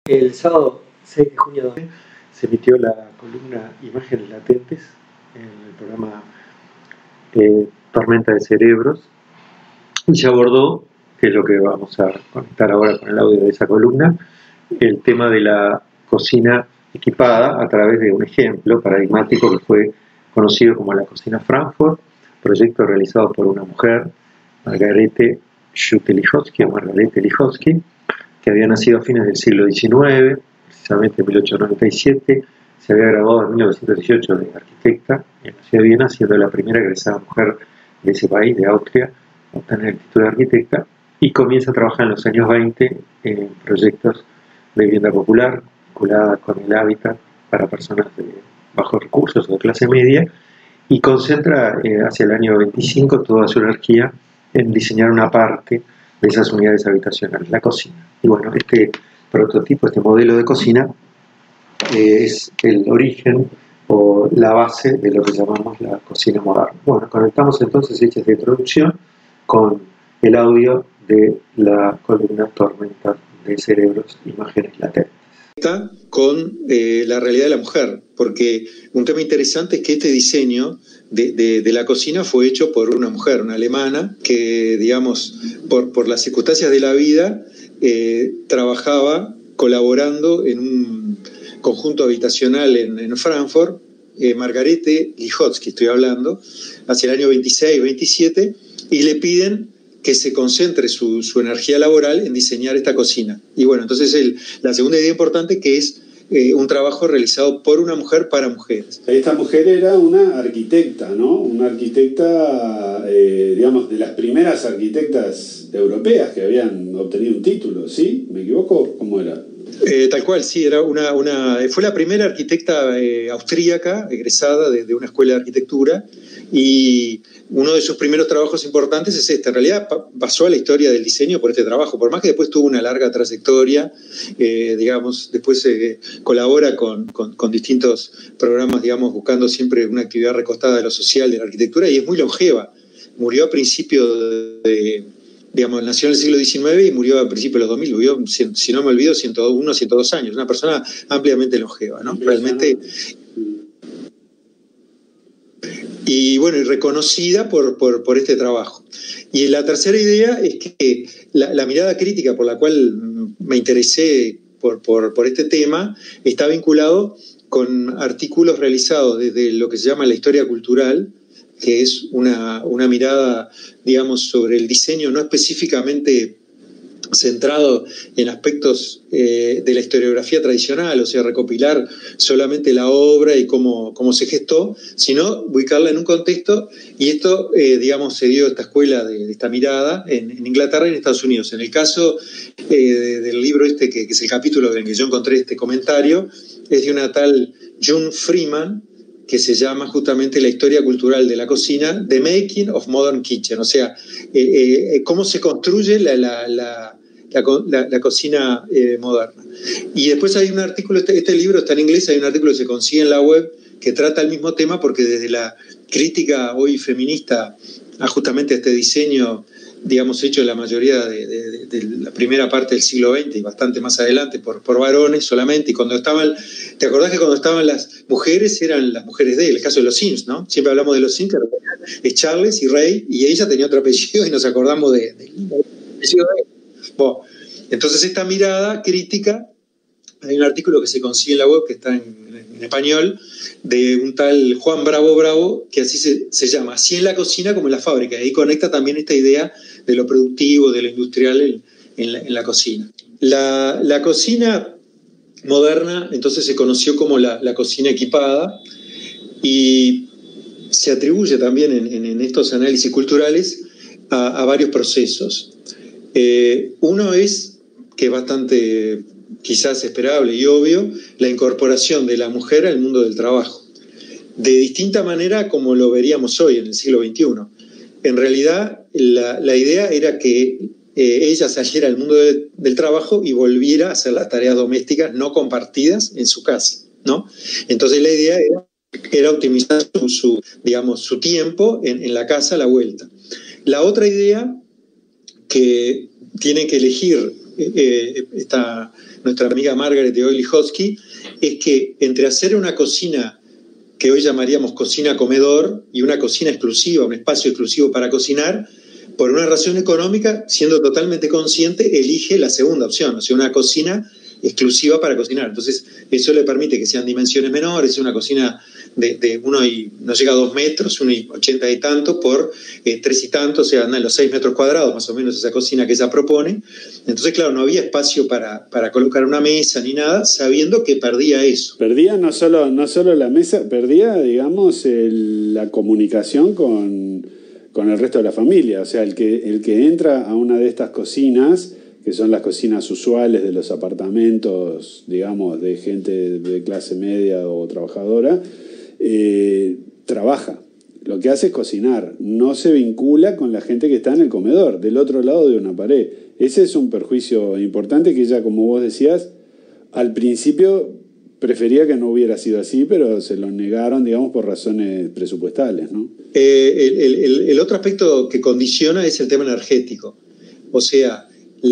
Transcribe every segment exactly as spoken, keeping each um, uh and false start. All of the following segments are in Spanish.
El sábado seis de junio se emitió la columna Imágenes Latentes en el programa eh, Tormenta de Cerebros y se abordó, que es lo que vamos a conectar ahora con el audio de esa columna, el tema de la cocina equipada a través de un ejemplo paradigmático que fue conocido como la cocina Frankfurt, proyecto realizado por una mujer, Margarete Schulte-Lihotzky o Margarete Lihotzky, que había nacido a fines del siglo diecinueve, precisamente en mil ochocientos noventa y siete, se había graduado en mil novecientos dieciocho de arquitecta en la ciudad de Viena, siendo la primera egresada mujer de ese país, de Austria, a obtener el título de arquitecta, y comienza a trabajar en los años veinte en proyectos de vivienda popular, vinculada con el hábitat para personas de bajos recursos o de clase media, y concentra eh, hacia el año veinticinco toda su energía en diseñar una parte de esas unidades habitacionales, la cocina. Y bueno, este prototipo, este modelo de cocina eh, es el origen o la base de lo que llamamos la cocina moderna. Bueno, conectamos entonces, hechas esta introducción, con el audio de la columna Tormenta de Cerebros, Imágenes Latentes. Con eh, la realidad de la mujer, porque un tema interesante es que este diseño de, de, de la cocina fue hecho por una mujer, una alemana, que, digamos, por, por las circunstancias de la vida, eh, trabajaba colaborando en un conjunto habitacional en, en Frankfurt, eh, Margarete Lihotzky, estoy hablando, hacia el año veintiséis, veintisiete, y le piden que se concentre su, su energía laboral en diseñar esta cocina. Y bueno, entonces el, la segunda idea importante, que es eh, un trabajo realizado por una mujer para mujeres. Esta mujer era una arquitecta, ¿no? Una arquitecta, eh, digamos, de las primeras arquitectas europeas que habían obtenido un título, ¿sí? ¿Me equivoco? ¿Cómo era? Eh, tal cual, sí, era una, una, fue la primera arquitecta eh, austríaca, egresada de, de una escuela de arquitectura, y uno de sus primeros trabajos importantes es este. En realidad pa pasó a la historia del diseño por este trabajo, por más que después tuvo una larga trayectoria, eh, digamos, después eh, colabora con, con, con distintos programas, digamos, buscando siempre una actividad recostada de lo social, de la arquitectura, y es muy longeva. Murió a principios de... de digamos, nació en el siglo diecinueve y murió a principios de los dos mil, vivió, si, si no me olvido, ciento uno, ciento dos años, una persona ampliamente longeva, ¿no? Realmente. Y bueno, y reconocida por, por, por este trabajo. Y la tercera idea es que la, la mirada crítica por la cual me interesé por, por, por este tema está vinculado con artículos realizados desde lo que se llama la historia cultural, que es una, una mirada, digamos, sobre el diseño no específicamente centrado en aspectos eh, de la historiografía tradicional, o sea, recopilar solamente la obra y cómo, cómo se gestó, sino ubicarla en un contexto, y esto, eh, digamos, se dio esta escuela de, de esta mirada en, en Inglaterra y en Estados Unidos. En el caso eh, de, del libro este, que, que es el capítulo en el que yo encontré este comentario, es de una tal June Freeman, que se llama justamente La historia cultural de la cocina, The Making of Modern Kitchen, o sea, eh, eh, cómo se construye la, la, la, la, la, la cocina eh, moderna. Y después hay un artículo, este, este libro está en inglés, hay un artículo que se consigue en la web que trata el mismo tema, porque desde la crítica hoy feminista a justamente este diseño, digamos, hecho en la mayoría de, de, de la primera parte del siglo veinte y bastante más adelante por, por varones solamente, y cuando estaban, ¿te acordás que cuando estaban las mujeres eran las mujeres de él? El caso de los Sims, ¿no? Siempre hablamos de los Sims, es Charles y Ray, y ella tenía otro apellido y nos acordamos de, de, de apellido de él. Bueno, entonces esta mirada crítica, hay un artículo que se consigue en la web que está en, en español, de un tal Juan Bravo Bravo, que así se, se llama, así en la cocina como en la fábrica, y ahí conecta también esta idea de lo productivo, de lo industrial en, en, la, en la cocina. La, la cocina moderna entonces se conoció como la, la cocina equipada, y se atribuye también en, en, en estos análisis culturales a, a varios procesos. Eh, uno es, que es bastante quizás esperable y obvio, la incorporación de la mujer al mundo del trabajo, de distinta manera como lo veríamos hoy en el siglo veintiuno. En realidad, la, la idea era que eh, ella saliera al mundo de, del trabajo y volviera a hacer las tareas domésticas no compartidas en su casa, ¿no? Entonces la idea era, era optimizar su, su, digamos, su tiempo en, en la casa a la vuelta. La otra idea, que tienen que elegir eh, esta, nuestra amiga Margaret de Oily-Hosky, es que entre hacer una cocina que hoy llamaríamos cocina-comedor y una cocina exclusiva, un espacio exclusivo para cocinar, por una razón económica, siendo totalmente consciente, elige la segunda opción, o sea, una cocina exclusiva para cocinar. Entonces, eso le permite que sean dimensiones menores, una cocina de, de uno y no llega a dos metros, uno y ochenta y tanto por eh, tres y tanto, o sea, anda en los seis metros cuadrados, más o menos esa cocina que ella propone. Entonces, claro, no había espacio para, para colocar una mesa ni nada, sabiendo que perdía eso. Perdía no solo, no solo la mesa, perdía, digamos, el, la comunicación con, con el resto de la familia. O sea, el que, el que entra a una de estas cocinas, que son las cocinas usuales de los apartamentos, digamos, de gente de clase media o trabajadora, eh, trabaja. Lo que hace es cocinar, no se vincula con la gente que está en el comedor, del otro lado de una pared. Ese es un perjuicio importante que ella, como vos decías, al principio prefería que no hubiera sido así, pero se lo negaron, digamos, por razones presupuestales, ¿no? Eh, el, el, el otro aspecto que condiciona es el tema energético. O sea,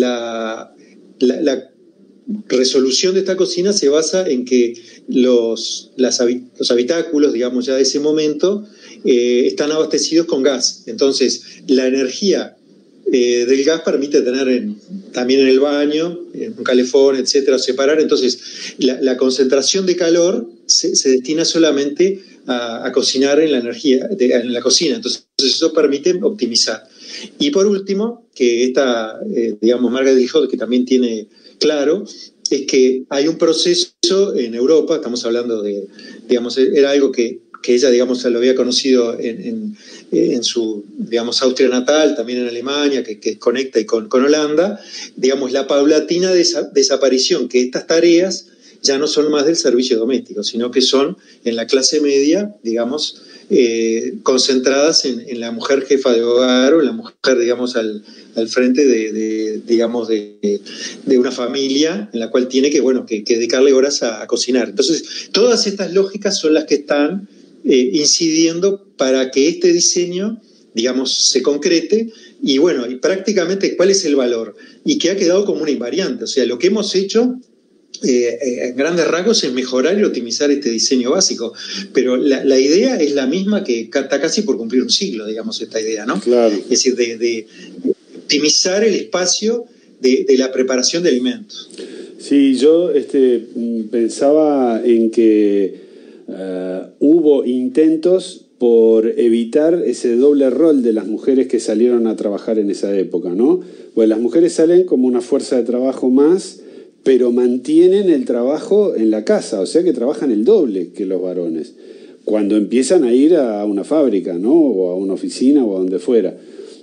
La, la, la resolución de esta cocina se basa en que los, las, los habitáculos, digamos ya de ese momento, eh, están abastecidos con gas. Entonces, la energía eh, del gas permite tener en, también en el baño, en un calefón, etcétera, separar. Entonces, la, la concentración de calor se, se destina solamente a, a cocinar en la energía, de, en la cocina. Entonces, eso permite optimizar. Y por último, que esta, eh, digamos, Margaret dijo que también tiene claro, es que hay un proceso en Europa, estamos hablando de, digamos, era algo que, que ella, digamos, lo había conocido en, en, en su, digamos, Austria natal, también en Alemania, que, que conecta y con, con Holanda, digamos, la paulatina desa, desaparición, que estas tareas ya no son más del servicio doméstico, sino que son en la clase media, digamos, eh, concentradas en, en la mujer jefa de hogar o en la mujer, digamos, al, al frente de, de digamos, de, de una familia en la cual tiene que, bueno, que, que dedicarle horas a, a cocinar. Entonces, todas estas lógicas son las que están eh, incidiendo para que este diseño, digamos, se concrete. Y bueno, y prácticamente, ¿cuál es el valor? Y que ha quedado como una invariante. O sea, lo que hemos hecho Eh, eh, en grandes rasgos es mejorar y optimizar este diseño básico, pero la, la idea es la misma que está casi por cumplir un siglo, digamos, esta idea, ¿no? Claro. Es decir, de, de optimizar el espacio de, de la preparación de alimentos. Sí, yo este, pensaba en que uh, hubo intentos por evitar ese doble rol de las mujeres que salieron a trabajar en esa época, ¿no? Pues las mujeres salen como una fuerza de trabajo más, pero mantienen el trabajo en la casa, o sea que trabajan el doble que los varones, cuando empiezan a ir a una fábrica, ¿no? O a una oficina o a donde fuera.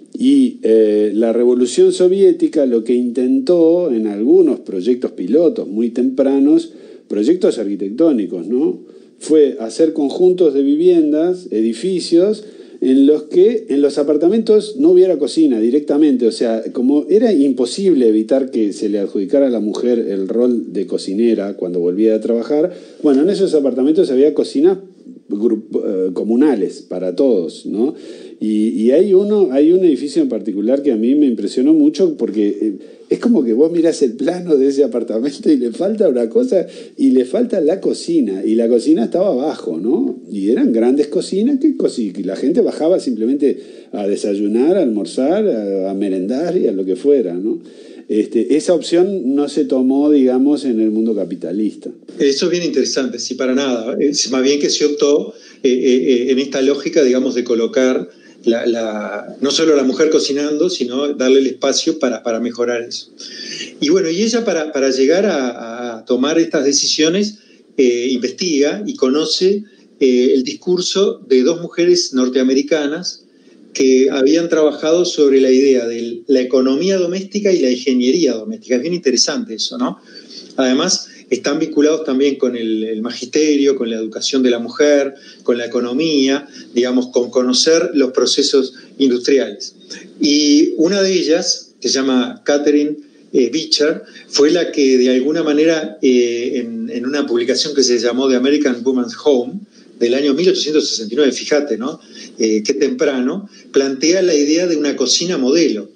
Y eh, la Revolución Soviética lo que intentó en algunos proyectos pilotos muy tempranos, proyectos arquitectónicos, ¿no? Fue hacer conjuntos de viviendas, edificios, en los que en los apartamentos no hubiera cocina directamente, o sea, como era imposible evitar que se le adjudicara a la mujer el rol de cocinera cuando volvía a trabajar, bueno, en esos apartamentos había cocinas grupo, eh, comunales para todos, ¿no? Y, y hay uno, hay un edificio en particular que a mí me impresionó mucho porque eh, es como que vos mirás el plano de ese apartamento y le falta una cosa, y le falta la cocina, y la cocina estaba abajo, ¿no? Y eran grandes cocinas que, que la gente bajaba simplemente a desayunar, a almorzar, a, a merendar y a lo que fuera, ¿no? Este, esa opción no se tomó, digamos, en el mundo capitalista. Eso es bien interesante, sí, para nada. Es más bien que se optó eh, eh, en esta lógica, digamos, de colocar La, la, no solo la mujer cocinando, sino darle el espacio para, para mejorar eso. Y bueno, y ella para, para llegar a, a tomar estas decisiones eh, investiga y conoce eh, el discurso de dos mujeres norteamericanas que habían trabajado sobre la idea de la economía doméstica y la ingeniería doméstica. Es bien interesante eso, ¿no? Además, están vinculados también con el, el magisterio, con la educación de la mujer, con la economía, digamos, con conocer los procesos industriales. Y una de ellas, que se llama Catherine eh, Beecher, fue la que de alguna manera, eh, en, en una publicación que se llamó The American Woman's Home, del año mil ochocientos sesenta y nueve, fíjate, ¿no? Eh, qué temprano, plantea la idea de una cocina modelo.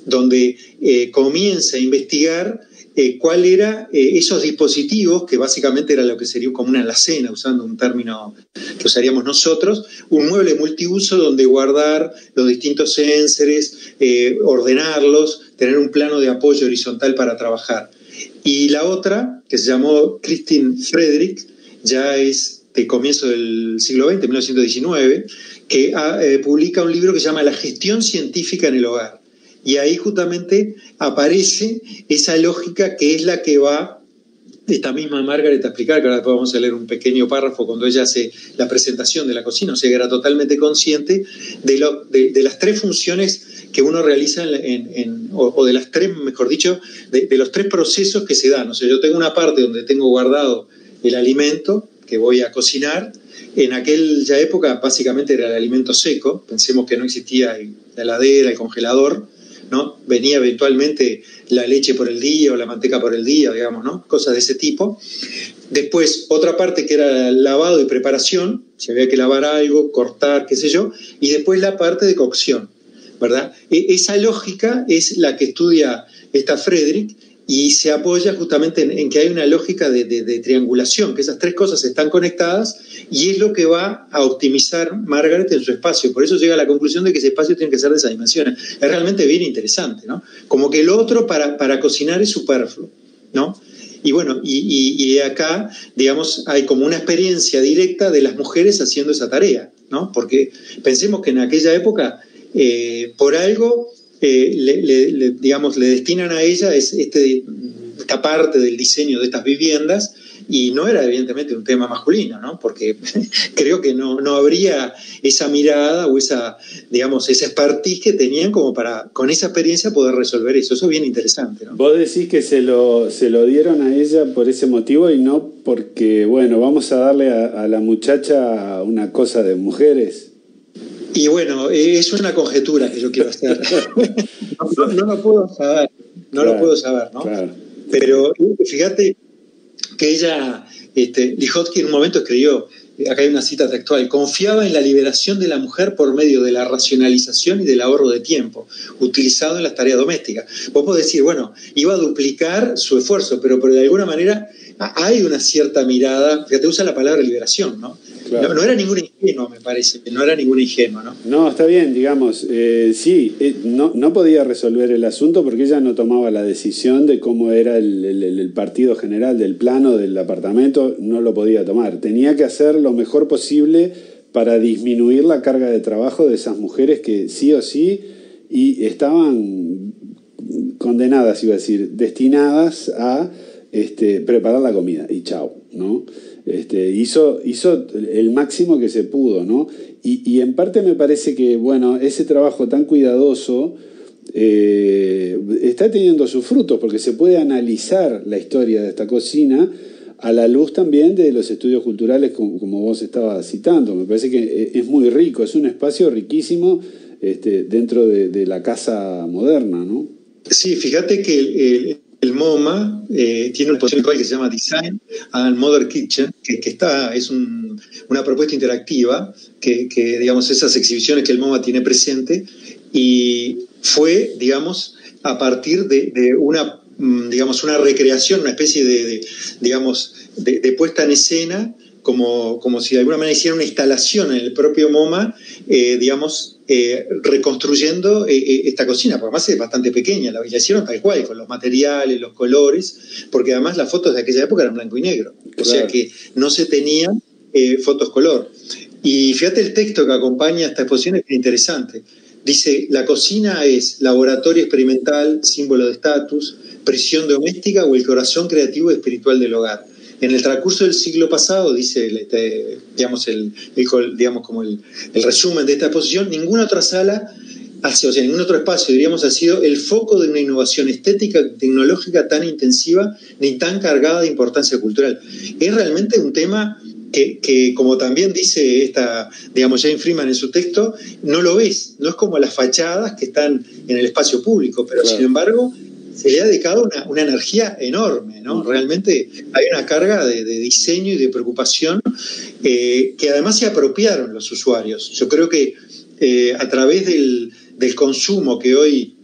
donde eh, comienza a investigar eh, cuál era eh, esos dispositivos, que básicamente era lo que sería como una alacena, usando un término que usaríamos nosotros, un mueble multiuso donde guardar los distintos enseres, eh, ordenarlos, tener un plano de apoyo horizontal para trabajar. Y la otra, que se llamó Christine Frederick, ya es de comienzo del siglo veinte, mil novecientos diecinueve, que eh, publica un libro que se llama La gestión científica en el hogar. Y ahí justamente aparece esa lógica que es la que va esta misma Margaret a explicar, que ahora después vamos a leer un pequeño párrafo cuando ella hace la presentación de la cocina, o sea que era totalmente consciente de, lo, de, de las tres funciones que uno realiza, en, en, en, o, o de las tres, mejor dicho, de, de los tres procesos que se dan. O sea, yo tengo una parte donde tengo guardado el alimento que voy a cocinar. En aquella época básicamente era el alimento seco, pensemos que no existía la heladera, el congelador, ¿no? Venía eventualmente la leche por el día o la manteca por el día, digamos, ¿no? Cosas de ese tipo. Después, otra parte que era lavado y preparación, si había que lavar algo, cortar, qué sé yo, y después la parte de cocción, ¿verdad? E- esa lógica es la que estudia esta Frederick y se apoya justamente en, en que hay una lógica de, de, de triangulación, que esas tres cosas están conectadas y es lo que va a optimizar Margaret en su espacio. Por eso llega a la conclusión de que ese espacio tiene que ser de esas dimensiones. Es realmente bien interesante, ¿no? Como que el otro para, para cocinar es superfluo, ¿no? Y bueno, y, y, y acá, digamos, hay como una experiencia directa de las mujeres haciendo esa tarea, ¿no? Porque pensemos que en aquella época, eh, por algo... Eh, le, le, le, digamos, le destinan a ella es este, esta parte del diseño de estas viviendas y no era evidentemente un tema masculino, ¿no? Porque creo que no, no habría esa mirada o esa, digamos, esa expertise que tenían como para, con esa experiencia, poder resolver eso. Eso es bien interesante, ¿no? Vos decís que se lo, se lo dieron a ella por ese motivo y no porque, bueno, vamos a darle a, a la muchacha una cosa de mujeres. Y bueno, es una conjetura que yo quiero hacer. No, no, no lo puedo saber, no claro, lo puedo saber, ¿no? Claro. Pero fíjate que ella, este, Lihotzky en un momento escribió, acá hay una cita textual, confiaba en la liberación de la mujer por medio de la racionalización y del ahorro de tiempo, utilizado en las tareas domésticas. Vos podés decir, bueno, iba a duplicar su esfuerzo, pero, pero de alguna manera hay una cierta mirada, fíjate, usa la palabra liberación, ¿no? Claro. No, no era ningún ingenuo, me parece, no era ningún ingenuo, ¿no? No, está bien, digamos, eh, sí, eh, no, no podía resolver el asunto porque ella no tomaba la decisión de cómo era el, el, el partido general del plano del apartamento, no lo podía tomar. Tenía que hacer lo mejor posible para disminuir la carga de trabajo de esas mujeres que sí o sí y estaban condenadas, iba a decir, destinadas a este, preparar la comida y chao, ¿no? Este, hizo, hizo el máximo que se pudo, ¿no? Y, y en parte me parece que, bueno, ese trabajo tan cuidadoso eh, está teniendo sus frutos, porque se puede analizar la historia de esta cocina a la luz también de los estudios culturales, como, como vos estabas citando. Me parece que es muy rico, es un espacio riquísimo este, dentro de, de la casa moderna, ¿no? Sí, fíjate que el, el, el MoMA eh, tiene un proyecto que se llama Design and Modern Kitchen, que, que está, es un, una propuesta interactiva, que, que digamos esas exhibiciones que el MoMA tiene presente, y fue, digamos, a partir de, de una, digamos, una recreación, una especie de, de digamos, de, de puesta en escena, como, como si de alguna manera hiciera una instalación en el propio MoMA, eh, digamos, eh, reconstruyendo eh, esta cocina, porque además es bastante pequeña, la, la hicieron tal cual, con los materiales, los colores, porque además las fotos de aquella época eran blanco y negro, claro. O sea que no se tenían eh, fotos color. Y fíjate el texto que acompaña esta exposición, es interesante. Dice, la cocina es laboratorio experimental, símbolo de estatus, prisión doméstica o el corazón creativo y espiritual del hogar. En el transcurso del siglo pasado, dice este, digamos, el, el, digamos, como el, el resumen de esta exposición, ninguna otra sala, o sea, ningún otro espacio, diríamos, ha sido el foco de una innovación estética y tecnológica tan intensiva ni tan cargada de importancia cultural. Es realmente un tema que, que como también dice esta, digamos, Jane Freeman en su texto, no lo ves, no es como las fachadas que están en el espacio público, pero claro. Sin embargo se le ha dedicado una, una energía enorme, ¿no? Realmente hay una carga de, de diseño y de preocupación eh, que además se apropiaron los usuarios. Yo creo que eh, a través del, del consumo que hoy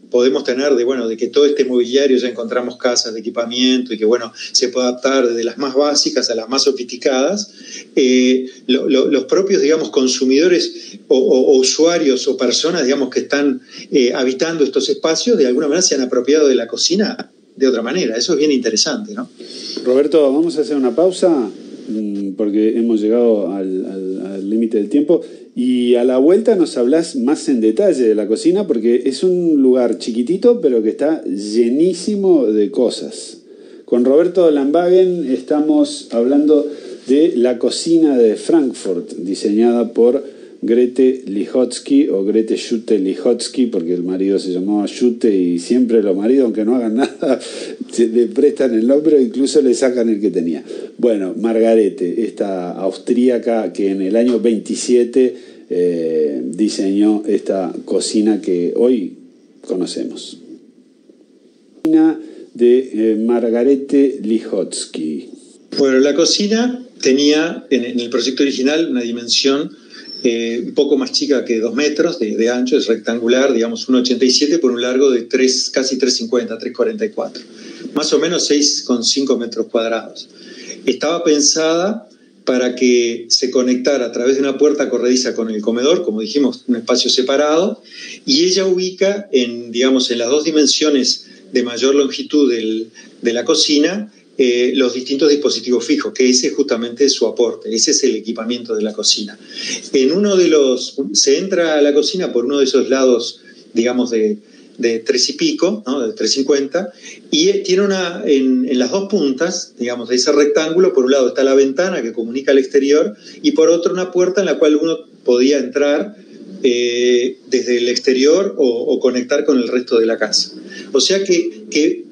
podemos tener de, bueno, de que todo este mobiliario ya encontramos casas de equipamiento y que, bueno, se puede adaptar desde las más básicas a las más sofisticadas, eh, lo, lo, los propios, digamos, consumidores o, o, o usuarios o personas, digamos, que están eh, habitando estos espacios, de alguna manera se han apropiado de la cocina de otra manera. Eso es bien interesante, ¿no? Roberto, vamos a hacer una pausa porque hemos llegado al límite del tiempo y a la vuelta nos hablás más en detalle de la cocina, porque es un lugar chiquitito pero que está llenísimo de cosas. Con Roberto Lambhagen estamos hablando de la cocina de Frankfurt, diseñada por Grete Lihotzky o Grete Schutte Lihotzky, porque el marido se llamaba Schutte y siempre los maridos, aunque no hagan nada, le prestan el nombre o incluso le sacan el que tenía. Bueno, Margarete, esta austríaca que en el año veintisiete eh, diseñó esta cocina que hoy conocemos. Cocina de eh, Margarete Lihotzky. Bueno, la cocina tenía en, en el proyecto original una dimensión Eh, un poco más chica que dos metros de, de ancho, es rectangular, digamos uno ochenta y siete por un largo de tres, casi tres cincuenta, tres cuarenta y cuatro, más o menos seis coma cinco metros cuadrados. Estaba pensada para que se conectara a través de una puerta corrediza con el comedor, como dijimos, un espacio separado, y ella ubica en, digamos, en las dos dimensiones de mayor longitud del, de la cocina, Eh, los distintos dispositivos fijos, que ese es justamente su aporte, ese es el equipamiento de la cocina. En uno de los, se entra a la cocina por uno de esos lados, digamos, de, de tres y pico, ¿no? De tres cincuenta, y tiene una, en, en las dos puntas, digamos, de ese rectángulo, por un lado está la ventana que comunica al exterior, y por otro una puerta en la cual uno podía entrar eh, desde el exterior o, o conectar con el resto de la casa. O sea que, que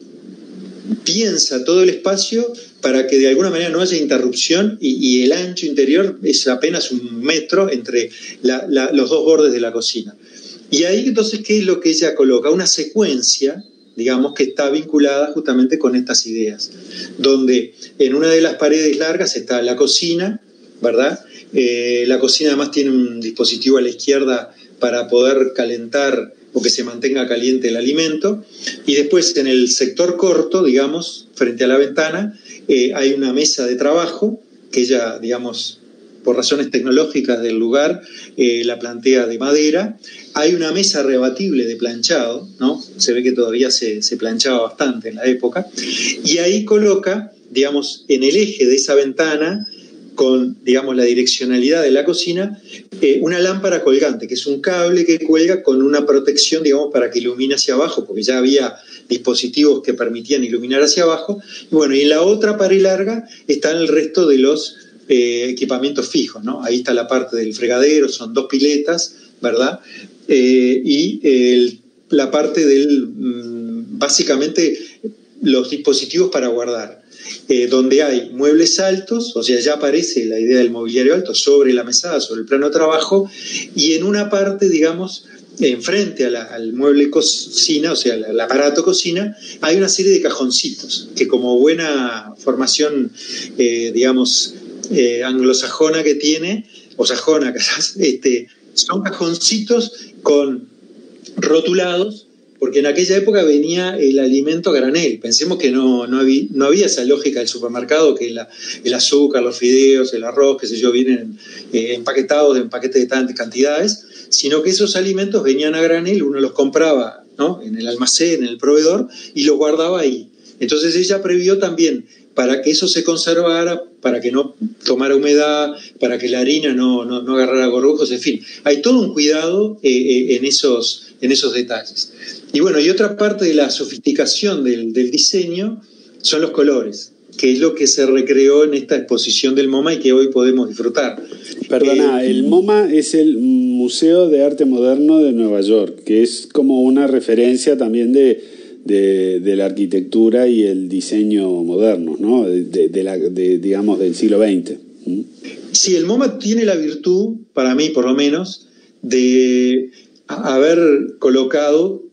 piensa todo el espacio para que de alguna manera no haya interrupción y, y el ancho interior es apenas un metro entre la, la, los dos bordes de la cocina. Y ahí entonces, ¿qué es lo que ella coloca? Una secuencia, digamos, que está vinculada justamente con estas ideas, donde en una de las paredes largas está la cocina, ¿verdad? Eh, la cocina además tiene un dispositivo a la izquierda para poder calentar o que se mantenga caliente el alimento, y después en el sector corto, digamos, frente a la ventana, eh, hay una mesa de trabajo que ella, digamos, por razones tecnológicas del lugar, eh, la plantea de madera. Hay una mesa rebatible de planchado, ¿no? Se ve que todavía se, se planchaba bastante en la época, y ahí coloca, digamos, en el eje de esa ventana, con, digamos, la direccionalidad de la cocina, eh, una lámpara colgante, que es un cable que cuelga con una protección, digamos, para que ilumine hacia abajo, porque ya había dispositivos que permitían iluminar hacia abajo. Y bueno, y en la otra pared larga están el resto de los eh, equipamientos fijos, ¿no? Ahí está la parte del fregadero, son dos piletas, ¿verdad? Eh, y el, la parte del, mmm, básicamente, los dispositivos para guardar. Eh, donde hay muebles altos, o sea, ya aparece la idea del mobiliario alto sobre la mesada, sobre el plano de trabajo, y en una parte, digamos, enfrente a la, al mueble cocina, o sea, el, el aparato cocina, hay una serie de cajoncitos, que como buena formación, eh, digamos, eh, anglosajona que tiene, o sajona, este, son cajoncitos con rotulados, porque en aquella época venía el alimento a granel. Pensemos que no, no, había, no había esa lógica del supermercado, que la, el azúcar, los fideos, el arroz, qué sé yo, vienen eh, empaquetados en paquetes de tantas cantidades, sino que esos alimentos venían a granel, uno los compraba, ¿no?, en el almacén, en el proveedor, y los guardaba ahí. Entonces ella previó también, para que eso se conservara, para que no tomara humedad, para que la harina no, no, no agarrara gorgojos, en fin. Hay todo un cuidado eh, eh, en, esos, en esos detalles. Y bueno, y otra parte de la sofisticación del, del diseño son los colores, que es lo que se recreó en esta exposición del MoMA y que hoy podemos disfrutar. Perdona, eh, el MoMA es el Museo de Arte Moderno de Nueva York, que es como una referencia también de, de, de la arquitectura y el diseño moderno, ¿no? De, de, de la, de, digamos, del siglo veinte. ¿Mm? Sí, el MoMA tiene la virtud, para mí por lo menos, de haber colocado,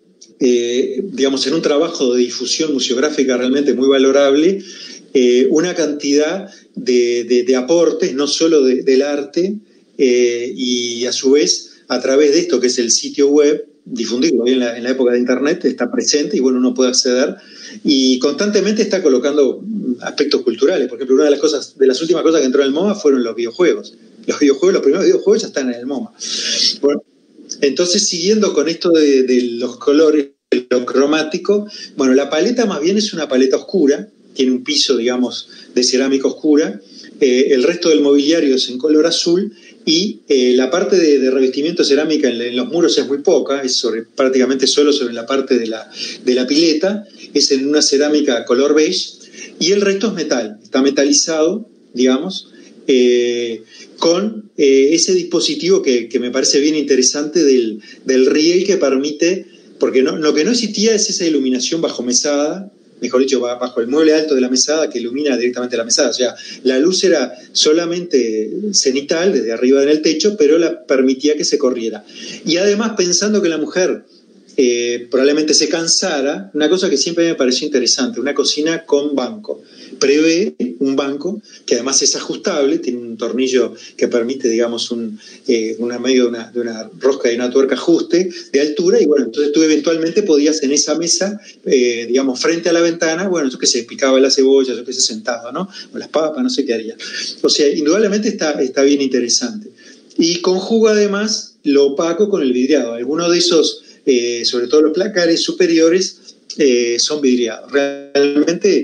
Eh, digamos, en un trabajo de difusión museográfica realmente muy valorable, eh, una cantidad de, de, de aportes, no solo de, del arte, eh, y a su vez, a través de esto que es el sitio web, difundirlo. Hoy en la, en la época de Internet está presente y bueno, uno puede acceder y constantemente está colocando aspectos culturales. Por ejemplo, una de las cosas, de las últimas cosas que entró en el MoMA fueron los videojuegos. Los videojuegos, los primeros videojuegos ya están en el MoMA. Bueno, entonces, siguiendo con esto de, de los colores, lo cromático, bueno, la paleta más bien es una paleta oscura, tiene un piso, digamos, de cerámica oscura, eh, el resto del mobiliario es en color azul y eh, la parte de, de revestimiento de cerámica en, en los muros es muy poca, es sobre, prácticamente solo sobre la parte de la, de la pileta, es en una cerámica color beige y el resto es metal, está metalizado, digamos, eh, con eh, ese dispositivo que, que me parece bien interesante del, del riel que permite, porque no, lo que no existía es esa iluminación bajo mesada, mejor dicho, bajo el mueble alto de la mesada que ilumina directamente la mesada. O sea, la luz era solamente cenital, desde arriba en el techo, pero la permitía que se corriera. Y además, pensando que la mujer eh, probablemente se cansara, una cosa que siempre me pareció interesante, una cocina con banco. Prevé un banco que además es ajustable, tiene un tornillo que permite, digamos, un, eh, una medio de una, de una rosca y una tuerca ajuste de altura, y bueno, entonces tú eventualmente podías en esa mesa, eh, digamos, frente a la ventana, bueno, yo que sé, picaba la cebolla, yo que sé, sentado, ¿no? O las papas, no sé qué haría. O sea, indudablemente está, está bien interesante. Y conjuga además lo opaco con el vidriado. Algunos de esos, eh, sobre todo los placares superiores, eh, son vidriados. Realmente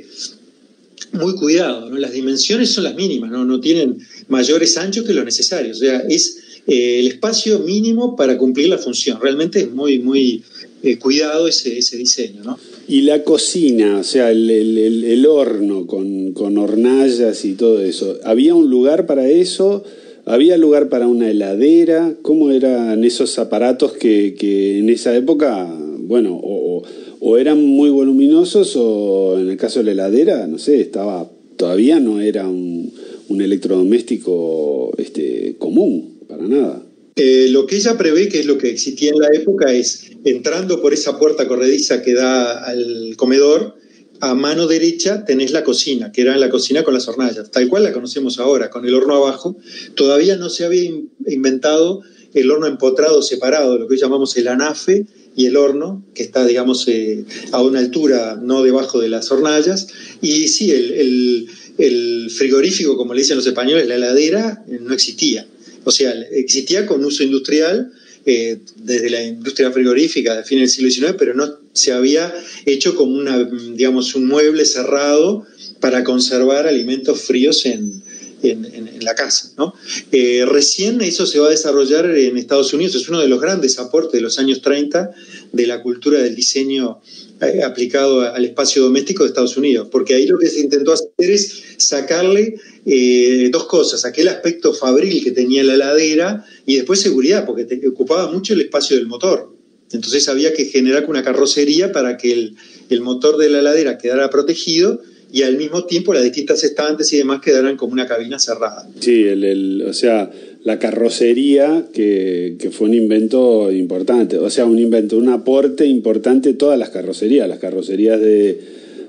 muy cuidado, ¿no? Las dimensiones son las mínimas, ¿no? No tienen mayores anchos que los necesarios. O sea, es eh, el espacio mínimo para cumplir la función. Realmente es muy, muy eh, cuidado ese, ese diseño, ¿no? Y la cocina, o sea, el, el, el horno con, con hornallas y todo eso, ¿había un lugar para eso? ¿Había lugar para una heladera? ¿Cómo eran esos aparatos que, que en esa época, bueno, o, o eran muy voluminosos o en el caso de la heladera, no sé, estaba todavía no era un, un electrodoméstico este, común, para nada? Eh, lo que ella prevé, que es lo que existía en la época, es entrando por esa puerta corrediza que da al comedor, a mano derecha tenés la cocina, que era la cocina con las hornallas, tal cual la conocemos ahora, con el horno abajo. Todavía no se había inventado el horno empotrado separado, lo que hoy llamamos el anafe, y el horno, que está, digamos, eh, a una altura no debajo de las hornallas. Y sí, el, el, el frigorífico, como le dicen los españoles, la heladera, eh, no existía. O sea, existía con uso industrial, eh, desde la industria frigorífica de fines del siglo diecinueve, pero no se había hecho como una, digamos, un mueble cerrado para conservar alimentos fríos en, en, en, en la casa, ¿no? Eh, recién eso se va a desarrollar en Estados Unidos, es uno de los grandes aportes de los años treinta de la cultura del diseño eh, aplicado al espacio doméstico de Estados Unidos, porque ahí lo que se intentó hacer es sacarle eh, dos cosas, aquel aspecto fabril que tenía la heladera y después seguridad, porque te ocupaba mucho el espacio del motor. Entonces había que generar una carrocería para que el, el motor de la heladera quedara protegido y al mismo tiempo las distintas estantes y demás quedaran como una cabina cerrada. Sí, el, el, o sea, la carrocería que, que fue un invento importante, o sea, un invento, un aporte importante de todas las carrocerías, las carrocerías de,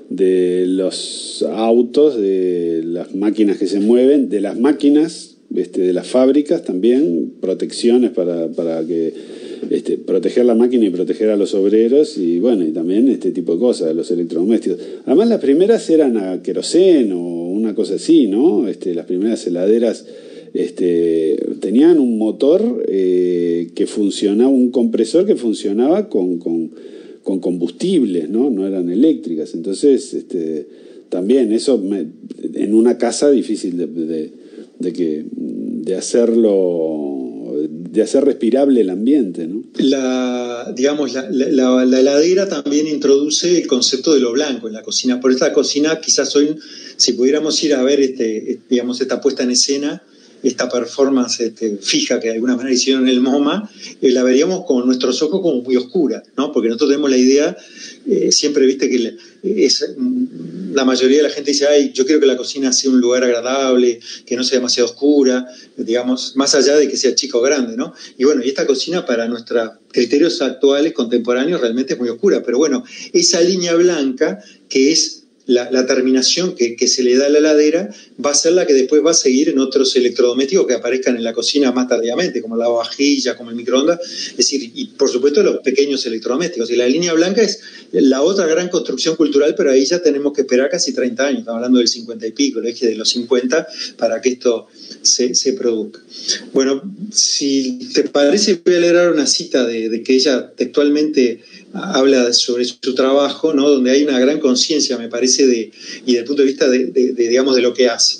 de los autos, de las máquinas que se mueven, de las máquinas, este, de las fábricas también, protecciones para, para que... Este, proteger la máquina y proteger a los obreros y bueno, y también este tipo de cosas, los electrodomésticos. Además las primeras eran a queroseno o una cosa así, ¿no? Este, las primeras heladeras este, tenían un motor eh, que funcionaba, un compresor que funcionaba con, con, con combustibles, ¿no? No eran eléctricas. Entonces, este, también eso me, en una casa difícil de, de, de, que, de hacerlo... de hacer respirable el ambiente, ¿no? La, digamos, la, la, la heladera también introduce el concepto de lo blanco en la cocina. Por esta cocina, quizás hoy, si pudiéramos ir a ver este, digamos, esta puesta en escena, esta performance este, fija que de alguna manera hicieron en el MoMA, eh, la veríamos con nuestros ojos como muy oscura, ¿no? Porque nosotros tenemos la idea, eh, siempre viste que es, la mayoría de la gente dice, ay, yo quiero que la cocina sea un lugar agradable, que no sea demasiado oscura, digamos, más allá de que sea chica o grande, ¿no? Y bueno, y esta cocina para nuestros criterios actuales, contemporáneos, realmente es muy oscura, pero bueno, esa línea blanca que es la, la terminación que, que se le da a la heladera va a ser la que después va a seguir en otros electrodomésticos que aparezcan en la cocina más tardíamente, como la vajilla, como el microondas, es decir, y por supuesto los pequeños electrodomésticos. Y la línea blanca es la otra gran construcción cultural, pero ahí ya tenemos que esperar casi treinta años, estamos hablando del cincuenta y pico, el eje de los cincuenta, para que esto se, se produzca. Bueno, si te parece, voy a leer ahora una cita de, de que ella textualmente habla sobre su trabajo, ¿no? Donde hay una gran conciencia, me parece, de, y desde el punto de vista de, de, de, digamos, de lo que hace.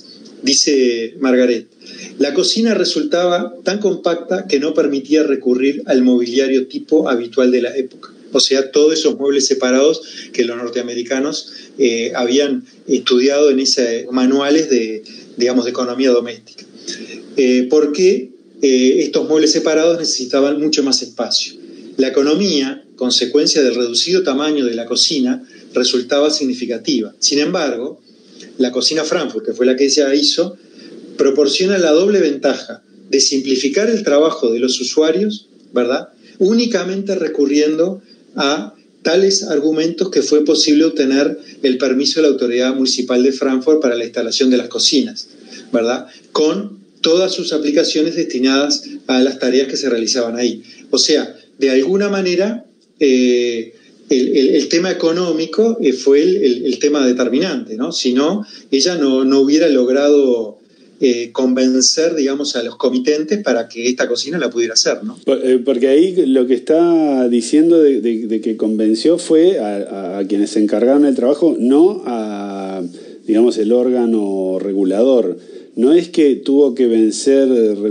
Dice Margaret: la cocina resultaba tan compacta que no permitía recurrir al mobiliario tipo habitual de la época. O sea, todos esos muebles separados que los norteamericanos eh, habían estudiado en esos manuales de, digamos, de economía doméstica. Eh, porque eh, estos muebles separados necesitaban mucho más espacio. La economía, consecuencia del reducido tamaño de la cocina, resultaba significativa. Sin embargo, la cocina Frankfurt, que fue la que ella hizo, proporciona la doble ventaja de simplificar el trabajo de los usuarios, ¿verdad?, únicamente recurriendo a tales argumentos que fue posible obtener el permiso de la autoridad municipal de Frankfurt para la instalación de las cocinas, ¿verdad?, con todas sus aplicaciones destinadas a las tareas que se realizaban ahí. O sea, de alguna manera, eh, el, el, el tema económico eh, fue el, el, el tema determinante, ¿no? Si no, ella no, no hubiera logrado eh, convencer, digamos, a los comitentes para que esta cocina la pudiera hacer, ¿no? Porque ahí lo que está diciendo de, de, de que convenció fue a, a quienes se encargaron del trabajo, no a, digamos, el órgano regulador. No es que tuvo que vencer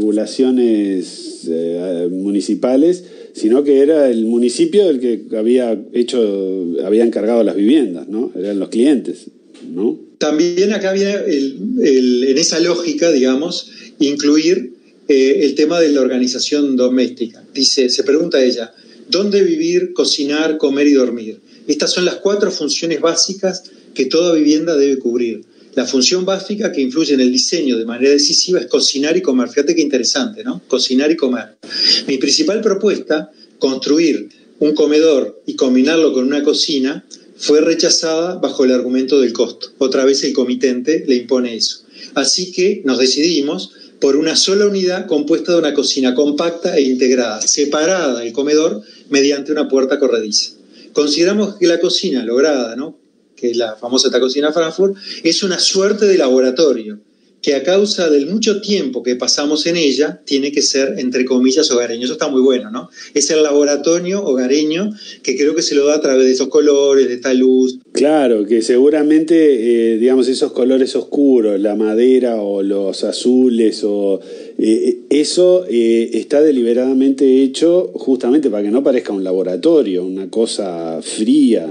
regulaciones eh, municipales, sino que era el municipio el que había hecho, había encargado las viviendas, ¿no? Eran los clientes, ¿no? También acá viene el, el, en esa lógica, digamos, incluir eh, el tema de la organización doméstica. Dice, se pregunta ella, ¿dónde vivir, cocinar, comer y dormir? Estas son las cuatro funciones básicas que toda vivienda debe cubrir. La función básica que influye en el diseño de manera decisiva es cocinar y comer. Fíjate qué interesante, ¿no? Cocinar y comer. Mi principal propuesta, construir un comedor y combinarlo con una cocina, fue rechazada bajo el argumento del costo. Otra vez el comitente le impone eso. Así que nos decidimos por una sola unidad compuesta de una cocina compacta e integrada, separada del comedor mediante una puerta corrediza. Consideramos que la cocina lograda, ¿no?, que es la famosa esta cocina Frankfurt, es una suerte de laboratorio, que a causa del mucho tiempo que pasamos en ella, tiene que ser, entre comillas, hogareño. Eso está muy bueno, ¿no? Es el laboratorio hogareño que creo que se lo da a través de esos colores, de esta luz. Claro, que seguramente, eh, digamos, esos colores oscuros, la madera o los azules, o eh, eso eh, está deliberadamente hecho justamente para que no parezca un laboratorio, una cosa fría,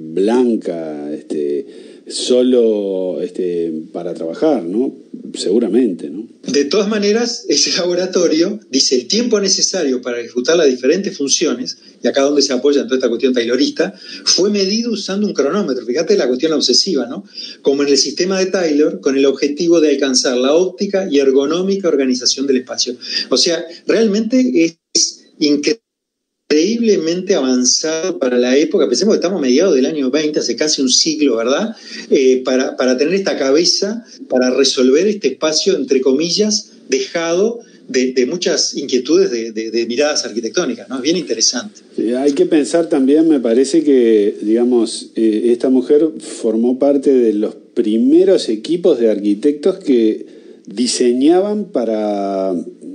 blanca, este, solo este, para trabajar, ¿no? Seguramente, ¿no? De todas maneras, ese laboratorio dice el tiempo necesario para ejecutar las diferentes funciones, y acá donde se apoya en toda esta cuestión taylorista, fue medido usando un cronómetro. Fíjate la cuestión obsesiva, ¿no? Como en el sistema de Taylor, con el objetivo de alcanzar la óptica y ergonómica organización del espacio. O sea, realmente es increíble. Increíblemente avanzado para la época. Pensemos que estamos a mediados del año veinte, hace casi un siglo, ¿verdad? Eh, para, para tener esta cabeza, para resolver este espacio, entre comillas, dejado de, de muchas inquietudes de, de, de miradas arquitectónicas, ¿no? Es bien interesante. Sí, hay que pensar también, me parece que, digamos, eh, esta mujer formó parte de los primeros equipos de arquitectos que diseñaban para,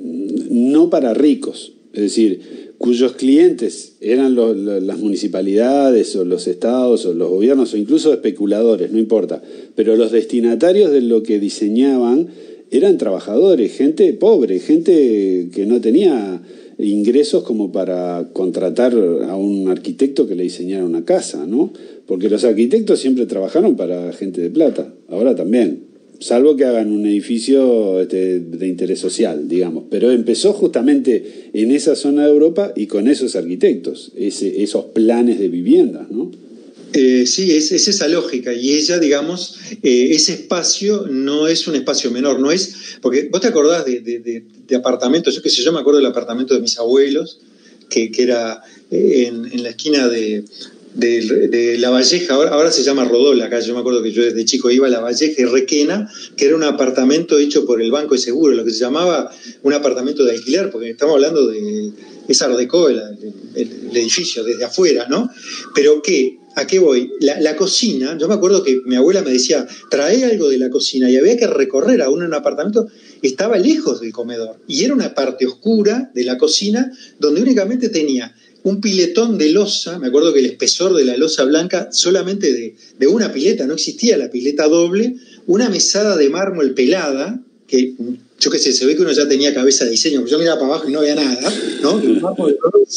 no para ricos, es decir, cuyos clientes eran lo, lo, las municipalidades o los estados o los gobiernos o incluso especuladores, no importa, pero los destinatarios de lo que diseñaban eran trabajadores, gente pobre, gente que no tenía ingresos como para contratar a un arquitecto que le diseñara una casa, ¿no? Porque los arquitectos siempre trabajaron para gente de plata, ahora también. Salvo que hagan un edificio este, de interés social, digamos. Pero empezó justamente en esa zona de Europa y con esos arquitectos, ese, esos planes de viviendas, ¿no? Eh, sí, es, es esa lógica. Y ella, digamos, eh, ese espacio no es un espacio menor, no es... Porque vos te acordás de, de, de, de apartamentos, yo qué sé, yo me acuerdo del apartamento de mis abuelos, que, que era en, en la esquina de... de, de La Valleja, ahora, ahora se llama Rodó la calle, yo me acuerdo que yo desde chico iba a La Valleja y Requena, que era un apartamento hecho por el Banco de Seguro, lo que se llamaba un apartamento de alquiler, porque estamos hablando de, es Art Deco, el, el, el edificio desde afuera, ¿no? Pero ¿qué? ¿A qué voy? La, la cocina, yo me acuerdo que mi abuela me decía, trae algo de la cocina, y había que recorrer aún en un apartamento, estaba lejos del comedor, y era una parte oscura de la cocina donde únicamente tenía un piletón de loza, me acuerdo que el espesor de la loza blanca, solamente de, de una pileta, no existía la pileta doble, una mesada de mármol pelada, que yo qué sé, se ve que uno ya tenía cabeza de diseño, porque yo miraba para abajo y no había nada, ¿no? Un mármol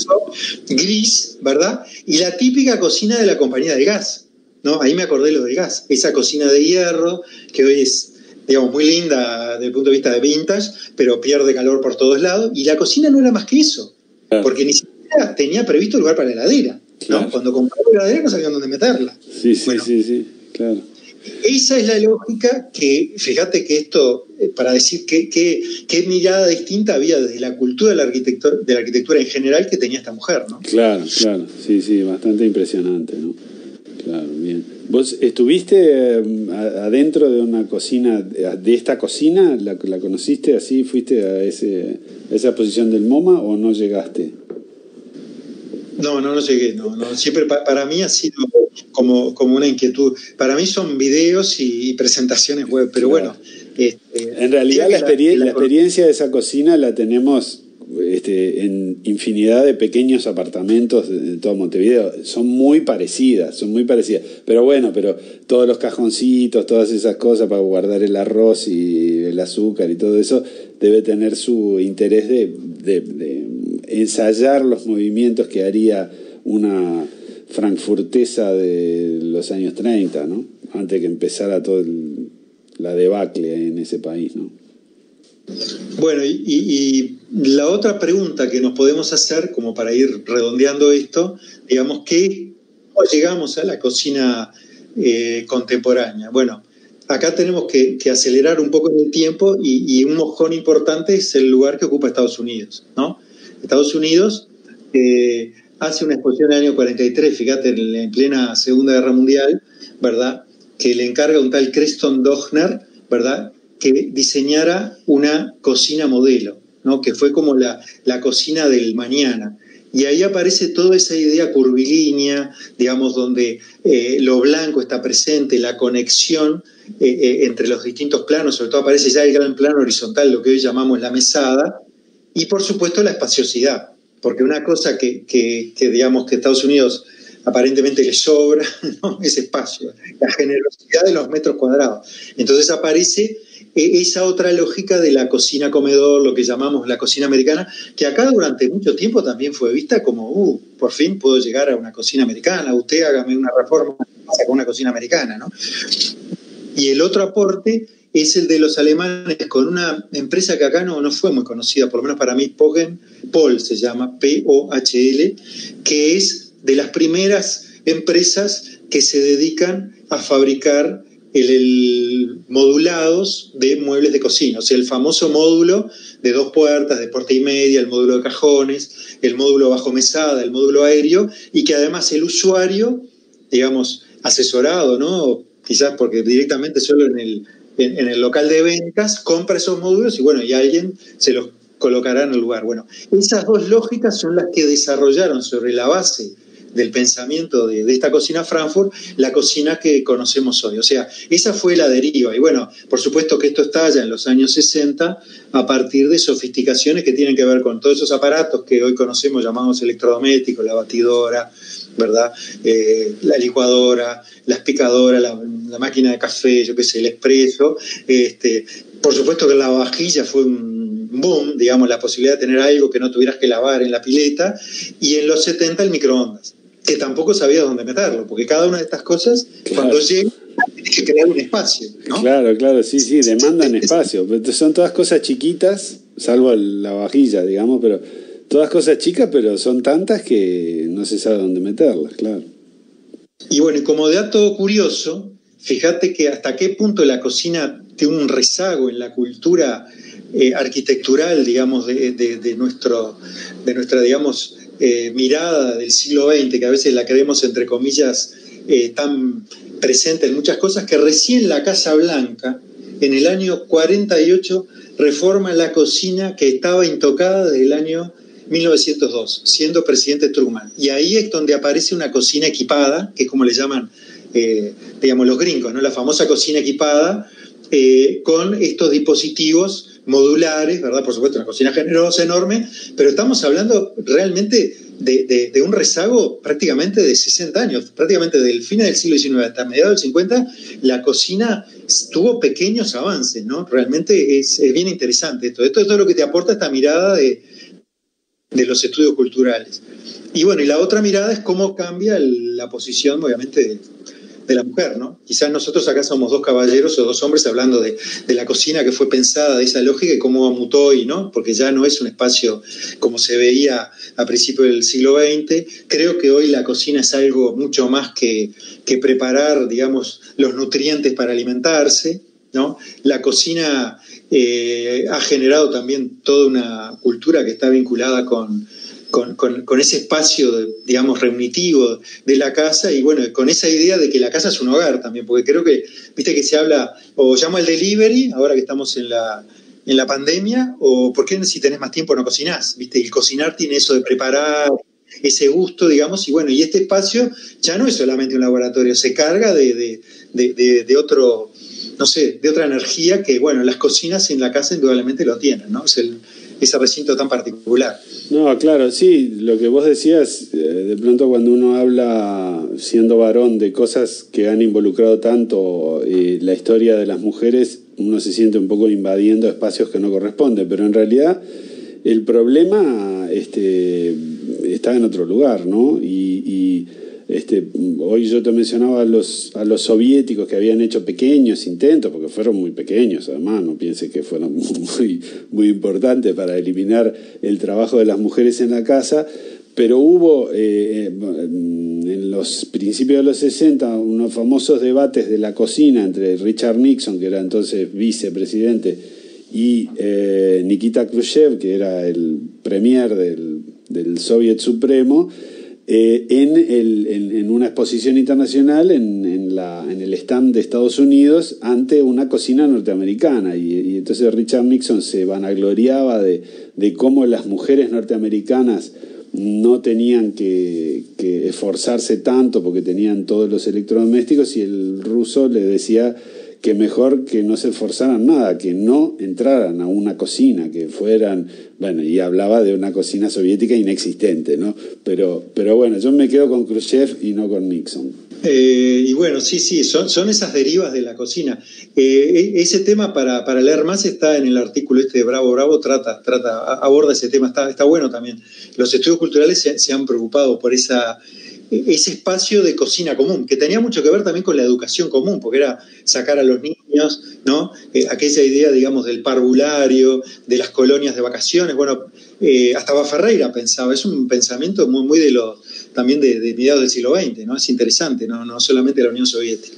gris, ¿verdad? Y la típica cocina de la compañía del gas, ¿no? Ahí me acordé lo del gas, esa cocina de hierro, que hoy es, digamos, muy linda desde el punto de vista de vintage, pero pierde calor por todos lados, y la cocina no era más que eso, porque ni siquiera tenía previsto lugar para la heladera, ¿no? Claro. Cuando compraba la heladera no sabían dónde meterla. Sí, sí, bueno, sí, sí, claro. Esa es la lógica que, fíjate que esto, para decir qué que, que mirada distinta había desde la cultura de la, arquitectura, de la arquitectura en general que tenía esta mujer, ¿no? Claro, claro, sí, sí, bastante impresionante, ¿no? Claro, bien. ¿Vos estuviste eh, adentro de una cocina, de esta cocina? ¿La, la conociste así? ¿Fuiste a, ese, a esa posición del MoMA o no llegaste? No, no, no llegué, no, no. Siempre pa, para mí ha sido como, como una inquietud. Para mí son videos y, y presentaciones web, pero claro. Bueno. Este, en realidad la, experien la, la experiencia de esa cocina la tenemos este, en infinidad de pequeños apartamentos de, de todo Montevideo. Son muy parecidas, son muy parecidas. Pero bueno, pero todos los cajoncitos, todas esas cosas para guardar el arroz y el azúcar y todo eso, debe tener su interés de, de, de ensayar los movimientos que haría una frankfurtesa de los años treinta, ¿no? Antes que empezara toda la debacle en ese país, ¿no? Bueno, y, y la otra pregunta que nos podemos hacer, como para ir redondeando esto, digamos, que ¿cómo llegamos a la cocina eh, contemporánea? Bueno, acá tenemos que, que acelerar un poco en el tiempo y, y un mojón importante es el lugar que ocupa Estados Unidos, ¿no? Estados Unidos eh, hace una exposición en el año cuarenta y tres, fíjate, en, en plena Segunda Guerra Mundial, ¿verdad?, que le encarga a un tal Creston Dochner, ¿verdad?, que diseñara una cocina modelo, ¿no?, que fue como la, la cocina del mañana. Y ahí aparece toda esa idea curvilínea, digamos, donde eh, lo blanco está presente, la conexión eh, eh, entre los distintos planos, sobre todo aparece ya el gran plano horizontal, lo que hoy llamamos la mesada, y por supuesto la espaciosidad, porque una cosa que, que, que digamos que Estados Unidos aparentemente le sobra, ¿no?, es espacio, la generosidad de los metros cuadrados. Entonces aparece esa otra lógica de la cocina comedor, lo que llamamos la cocina americana, que acá durante mucho tiempo también fue vista como, uh, por fin puedo llegar a una cocina americana, usted hágame una reforma con una cocina americana, ¿no? Y el otro aporte es el de los alemanes con una empresa que acá no, no fue muy conocida, por lo menos para mí, Pogen, Pol se llama, P O H L, que es de las primeras empresas que se dedican a fabricar el, el modulados de muebles de cocina, o sea, el famoso módulo de dos puertas, de puerta y media, el módulo de cajones, el módulo bajo mesada, el módulo aéreo, y que además el usuario, digamos, asesorado, ¿no?, quizás porque directamente solo en el, en, en el local de ventas, compra esos módulos y bueno, y alguien se los colocará en el lugar. Bueno, esas dos lógicas son las que desarrollaron sobre la base del pensamiento de, de esta cocina Frankfurt, la cocina que conocemos hoy. O sea, esa fue la deriva. Y bueno, por supuesto que esto estalla en los años sesenta a partir de sofisticaciones que tienen que ver con todos esos aparatos que hoy conocemos llamados electrodomésticos, la batidora, ¿verdad?, eh, la licuadora, la picadora, la, la máquina de café, yo qué sé, el expreso. Este, por supuesto que la vajilla fue un boom, digamos, la posibilidad de tener algo que no tuvieras que lavar en la pileta, y en los setenta el microondas, que tampoco sabía dónde meterlo, porque cada una de estas cosas, claro, cuando llega, tienes que crear un espacio, ¿no? Claro, claro, sí, sí, demandan espacio. Son todas cosas chiquitas, salvo la vajilla, digamos, pero todas cosas chicas, pero son tantas que no se sabe dónde meterlas, claro. Y bueno, y como dato curioso, fíjate que hasta qué punto la cocina tiene un rezago en la cultura eh, arquitectural, digamos, de, de, de, nuestro, de nuestra, digamos, eh, mirada del siglo veinte, que a veces la creemos entre comillas eh, tan presente en muchas cosas, que recién la Casa Blanca, en el año cuarenta y ocho, reforma la cocina que estaba intocada desde el año mil novecientos dos, siendo presidente Truman. Y ahí es donde aparece una cocina equipada, que es como le llaman, eh, digamos, los gringos, ¿no? La famosa cocina equipada, eh, con estos dispositivos modulares, ¿verdad? Por supuesto, una cocina generosa, enorme, pero estamos hablando realmente de, de, de un rezago prácticamente de sesenta años, prácticamente del fin del siglo diecinueve hasta mediados del cincuenta, la cocina tuvo pequeños avances, ¿no? Realmente es, es bien interesante esto. Esto es todo lo que te aporta esta mirada de, de los estudios culturales. Y bueno, y la otra mirada es cómo cambia el, la posición, obviamente, de, de la mujer, ¿no? Quizás nosotros acá somos dos caballeros o dos hombres hablando de, de la cocina que fue pensada de esa lógica y cómo mutó hoy, ¿no? Porque ya no es un espacio como se veía a principios del siglo veinte. Creo que hoy la cocina es algo mucho más que, que preparar, digamos, los nutrientes para alimentarse, ¿no? La cocina eh, ha generado también toda una cultura que está vinculada con Con, con, con ese espacio, digamos, reunitivo de la casa y bueno, con esa idea de que la casa es un hogar también, porque creo que, viste que se habla, o llamo al delivery, ahora que estamos en la, en la pandemia, o por qué si tenés más tiempo no cocinás, viste, el cocinar tiene eso de preparar, ese gusto, digamos, y bueno, y este espacio ya no es solamente un laboratorio, se carga de, de, de, de, de otro, no sé, de otra energía que, bueno, las cocinas en la casa indudablemente lo tienen, ¿no? Es el, ese recinto tan particular. No, claro, sí, lo que vos decías, eh, de pronto cuando uno habla, siendo varón, de cosas que han involucrado tanto eh, la historia de las mujeres, uno se siente un poco invadiendo espacios que no corresponden, pero en realidad el problema este, está en otro lugar, ¿no? Y, y este, hoy yo te mencionaba a los, a los soviéticos que habían hecho pequeños intentos, porque fueron muy pequeños además, no piense que fueron muy, muy importantes para eliminar el trabajo de las mujeres en la casa, pero hubo eh, en los principios de los sesenta unos famosos debates de la cocina entre Richard Nixon, que era entonces vicepresidente, y eh, Nikita Khrushchev, que era el premier del, del Soviet Supremo, Eh, en, el, en, en una exposición internacional en, en, la, en el stand de Estados Unidos ante una cocina norteamericana y, y entonces Richard Nixon se vanagloriaba de, de cómo las mujeres norteamericanas no tenían que, que esforzarse tanto porque tenían todos los electrodomésticos y el ruso le decía que mejor que no se esforzaran nada, que no entraran a una cocina, que fueran, bueno, y hablaba de una cocina soviética inexistente, ¿no? Pero, pero bueno, yo me quedo con Khrushchev y no con Nixon. Eh, y bueno, sí, sí, son, son esas derivas de la cocina. Eh, ese tema para, para leer más está en el artículo este de Bravo Bravo, trata, trata, aborda ese tema, está, está bueno también. Los estudios culturales se, se han preocupado por esa... ese espacio de cocina común, que tenía mucho que ver también con la educación común, porque era sacar a los niños, ¿no? Eh, aquella idea, digamos, del parvulario, de las colonias de vacaciones, bueno, eh, hasta Baferreira pensaba, es un pensamiento muy, muy de los, también de, de mediados del siglo veinte, ¿no? Es interesante, ¿no? No solamente la Unión Soviética.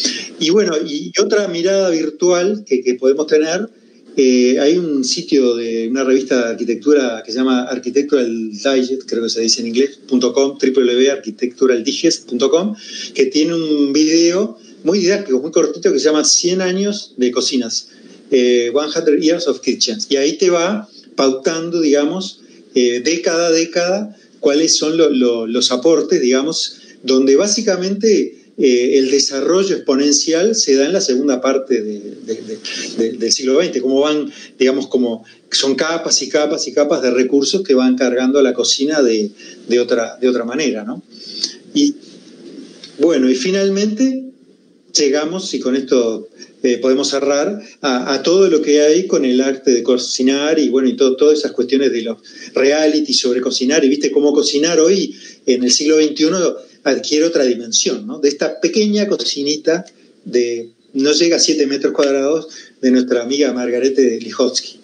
Y bueno, y otra mirada virtual que, que podemos tener, Eh, hay un sitio de una revista de arquitectura que se llama Architectural Digest, creo que se dice en inglés, punto com, doble u doble u doble u punto architectural digest punto com, que tiene un video muy didáctico, muy cortito, que se llama cien años de cocinas, eh, cien years of kitchens, y ahí te va pautando, digamos, eh, década a década, cuáles son lo, lo, los aportes, digamos, donde básicamente Eh, el desarrollo exponencial se da en la segunda parte de, de, de, de, del siglo veinte, como van, digamos, como son capas y capas y capas de recursos que van cargando a la cocina de, de, otra, de otra manera, ¿no? Y bueno, y finalmente llegamos, y con esto eh, podemos cerrar, a, a todo lo que hay con el arte de cocinar y bueno, y todo, todas esas cuestiones de los reality sobre cocinar, y viste cómo cocinar hoy en el siglo veintiuno adquiere otra dimensión, ¿no? De esta pequeña cocinita de, no llega a siete metros cuadrados, de nuestra amiga Margarete Lihotzky.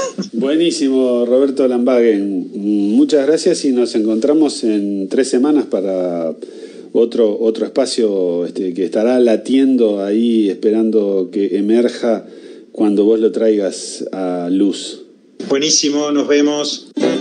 Buenísimo, Roberto Lambagen. Muchas gracias y nos encontramos en tres semanas para otro, otro espacio este, que estará latiendo ahí, esperando que emerja cuando vos lo traigas a luz. Buenísimo, nos vemos.